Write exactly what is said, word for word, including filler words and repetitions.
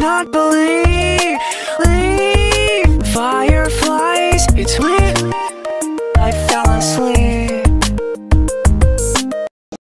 not believe. Leave. Fireflies, it's lit. I fell asleep.